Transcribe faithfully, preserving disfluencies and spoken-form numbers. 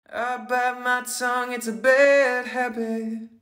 I bite my tongue, it's a bad habit.